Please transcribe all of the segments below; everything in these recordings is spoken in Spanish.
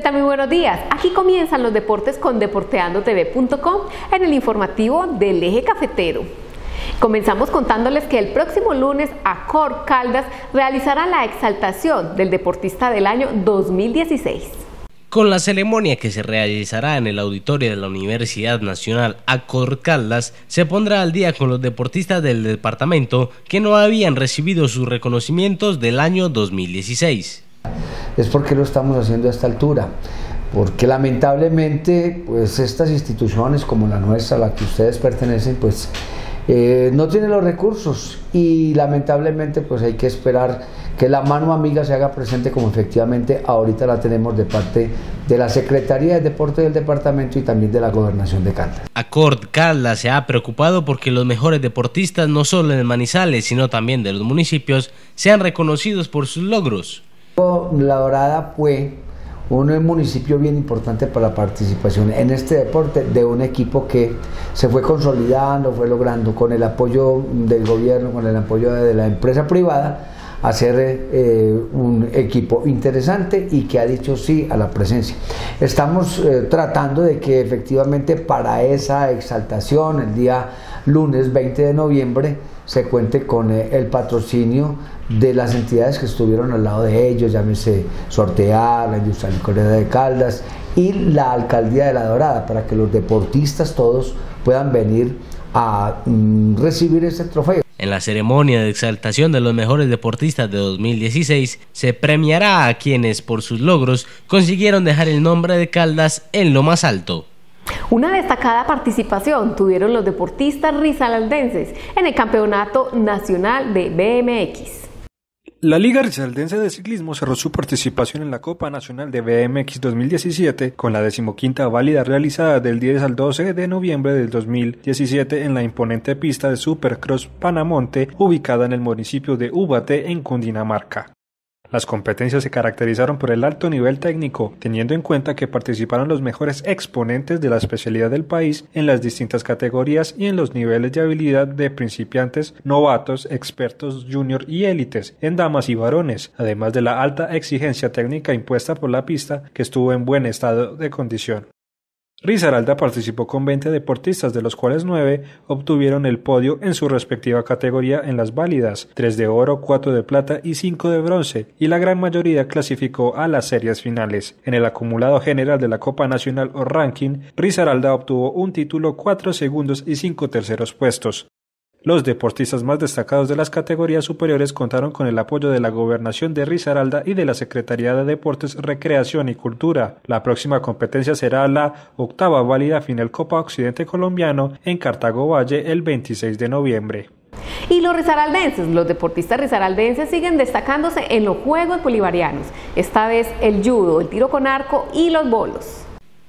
tal? Muy buenos días. Aquí comienzan los deportes con deporteandotv.com en el informativo del Eje Cafetero. Comenzamos contándoles que el próximo lunes Accord Caldas realizará la exaltación del deportista del año 2016. Con la ceremonia que se realizará en el auditorio de la Universidad Nacional Accord Caldas, se pondrá al día con los deportistas del departamento que no habían recibido sus reconocimientos del año 2016. Es porque lo estamos haciendo a esta altura, porque lamentablemente pues estas instituciones como la nuestra, a la que ustedes pertenecen, pues no tienen los recursos y lamentablemente pues hay que esperar que la mano amiga se haga presente, como efectivamente ahorita la tenemos de parte de la Secretaría de Deporte del departamento y también de la Gobernación de Caldas. Accord Caldas se ha preocupado porque los mejores deportistas, no solo en Manizales sino también de los municipios, sean reconocidos por sus logros. La Dorada fue un municipio bien importante para la participación en este deporte de un equipo que se fue consolidando, fue logrando con el apoyo del gobierno, con el apoyo de la empresa privada, hacer un equipo interesante y que ha dicho sí a la presencia. Estamos tratando de que efectivamente para esa exaltación el día lunes 20 de noviembre se cuente con el patrocinio de las entidades que estuvieron al lado de ellos, llámese Sortear, la Industria Licorera de Caldas y la Alcaldía de La Dorada, para que los deportistas todos puedan venir a recibir ese trofeo. En la ceremonia de exaltación de los mejores deportistas de 2016 se premiará a quienes por sus logros consiguieron dejar el nombre de Caldas en lo más alto. Una destacada participación tuvieron los deportistas risaraldenses en el Campeonato Nacional de BMX. La Liga Risaraldense de Ciclismo cerró su participación en la Copa Nacional de BMX 2017 con la 15ª válida realizada del 10 al 12 de noviembre del 2017 en la imponente pista de Supercross Panamonte ubicada en el municipio de Ubaté en Cundinamarca. Las competencias se caracterizaron por el alto nivel técnico, teniendo en cuenta que participaron los mejores exponentes de la especialidad del país en las distintas categorías y en los niveles de habilidad de principiantes, novatos, expertos, junior y élites, en damas y varones, además de la alta exigencia técnica impuesta por la pista, que estuvo en buen estado de condición. Risaralda participó con 20 deportistas, de los cuales 9 obtuvieron el podio en su respectiva categoría en las válidas, 3 de oro, 4 de plata y 5 de bronce, y la gran mayoría clasificó a las series finales. En el acumulado general de la Copa Nacional o Ranking, Risaralda obtuvo un título, 4 segundos y 5 terceros puestos. Los deportistas más destacados de las categorías superiores contaron con el apoyo de la Gobernación de Risaralda y de la Secretaría de Deportes, Recreación y Cultura. La próxima competencia será la 8ª válida final Copa Occidente Colombiano en Cartago Valle el 26 de noviembre. Y los deportistas risaraldenses siguen destacándose en los Juegos Bolivarianos, esta vez el judo, el tiro con arco y los bolos.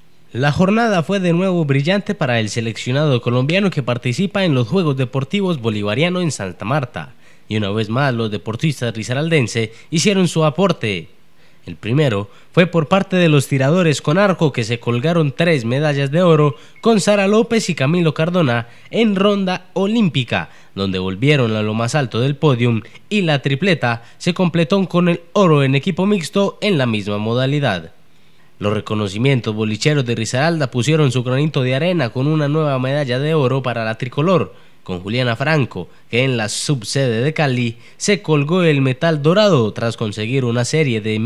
La jornada fue de nuevo brillante para el seleccionado colombiano que participa en los Juegos Deportivos Bolivarianos en Santa Marta, y una vez más los deportistas risaraldenses hicieron su aporte. El primero fue por parte de los tiradores con arco, que se colgaron 3 medallas de oro con Sara López y Camilo Cardona en ronda olímpica, donde volvieron a lo más alto del podium, y la tripleta se completó con el oro en equipo mixto en la misma modalidad. Los reconocimientos bolicheros de Risaralda pusieron su granito de arena con una nueva medalla de oro para la tricolor, con Juliana Franco, que en la subsede de Cali se colgó el metal dorado tras conseguir una serie de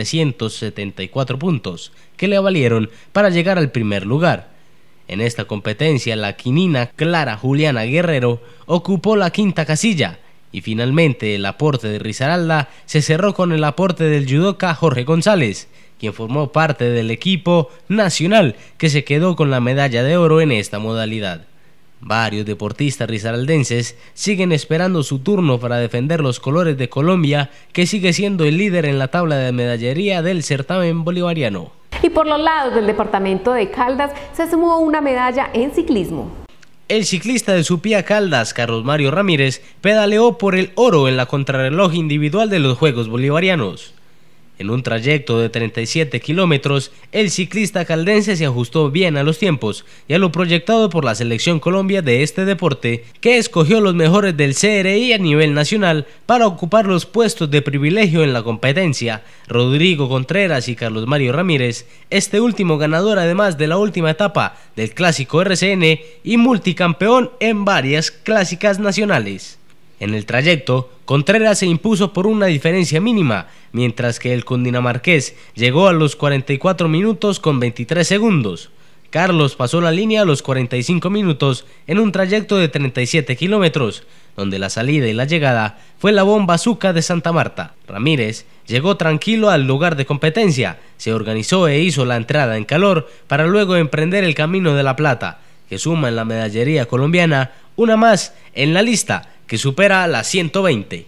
1.374 puntos, que le valieron para llegar al primer lugar. En esta competencia, la quinina Clara Juliana Guerrero ocupó la 5ª casilla, y finalmente el aporte de Risaralda se cerró con el aporte del judoka Jorge González, quien formó parte del equipo nacional que se quedó con la medalla de oro en esta modalidad. Varios deportistas risaraldenses siguen esperando su turno para defender los colores de Colombia, que sigue siendo el líder en la tabla de medallería del certamen bolivariano. Y por los lados del departamento de Caldas se sumó una medalla en ciclismo. El ciclista de Supía Caldas, Carlos Mario Ramírez, pedaleó por el oro en la contrarreloj individual de los Juegos Bolivarianos. En un trayecto de 37 kilómetros, el ciclista caldense se ajustó bien a los tiempos y a lo proyectado por la Selección Colombia de este deporte, que escogió los mejores del CRI a nivel nacional para ocupar los puestos de privilegio en la competencia: Rodrigo Contreras y Carlos Mario Ramírez, este último ganador además de la última etapa del Clásico RCN y multicampeón en varias clásicas nacionales. En el trayecto, Contreras se impuso por una diferencia mínima, mientras que el cundinamarqués llegó a los 44 minutos con 23 segundos. Carlos pasó la línea a los 45 minutos en un trayecto de 37 kilómetros, donde la salida y la llegada fue la bomba azúcar de Santa Marta. Ramírez llegó tranquilo al lugar de competencia, se organizó e hizo la entrada en calor para luego emprender el Camino de la Plata, que suma en la medallería colombiana una más en la lista, que supera las 120.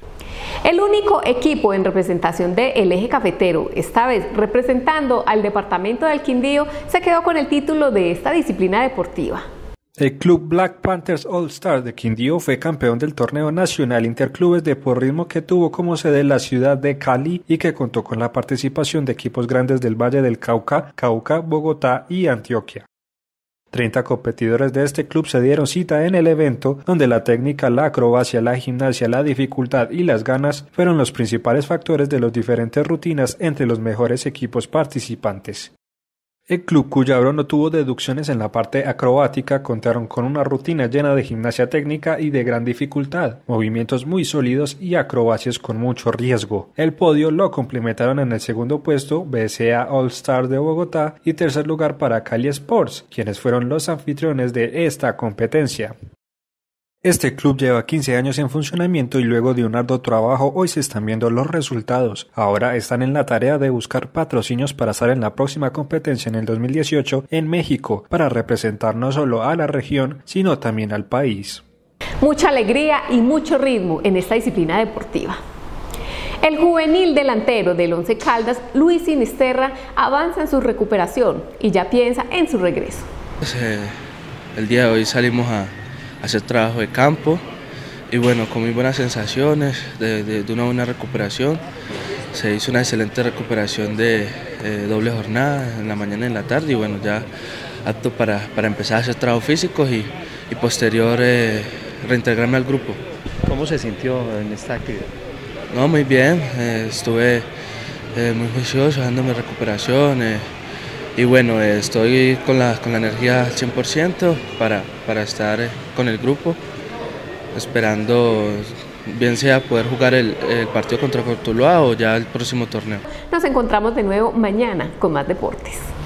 El único equipo en representación del Eje Cafetero, esta vez representando al departamento del Quindío, se quedó con el título de esta disciplina deportiva. El club Black Panthers All Stars de Quindío fue campeón del torneo nacional interclubes de porrismo que tuvo como sede la ciudad de Cali y que contó con la participación de equipos grandes del Valle del Cauca, Bogotá y Antioquia. 30 competidores de este club se dieron cita en el evento, donde la técnica, la acrobacia, la gimnasia, la dificultad y las ganas fueron los principales factores de las diferentes rutinas entre los mejores equipos participantes. El club Cuyabro no tuvo deducciones en la parte acrobática, contaron con una rutina llena de gimnasia técnica y de gran dificultad, movimientos muy sólidos y acrobacias con mucho riesgo. El podio lo complementaron en el segundo puesto BCA All Star de Bogotá y tercer lugar para Cali Sports, quienes fueron los anfitriones de esta competencia. Este club lleva 15 años en funcionamiento y luego de un arduo trabajo hoy se están viendo los resultados. Ahora están en la tarea de buscar patrocinios para estar en la próxima competencia en el 2018 en México, para representar no solo a la región, sino también al país. Mucha alegría y mucho ritmo en esta disciplina deportiva. El juvenil delantero del Once Caldas, Luis Sinisterra, avanza en su recuperación y ya piensa en su regreso. El día de hoy salimos a hacer trabajo de campo y bueno, con muy buenas sensaciones de una buena recuperación. Se hizo una excelente recuperación de doble jornada en la mañana y en la tarde y bueno, ya apto para empezar a hacer trabajo físico y posterior reintegrarme al grupo. ¿Cómo se sintió en esta actividad? No, muy bien, estuve muy juicioso dando mi recuperación y bueno, estoy con la energía al 100% para estar con el grupo, esperando bien sea poder jugar el partido contra Cortuluá o ya el próximo torneo. Nos encontramos de nuevo mañana con más deportes.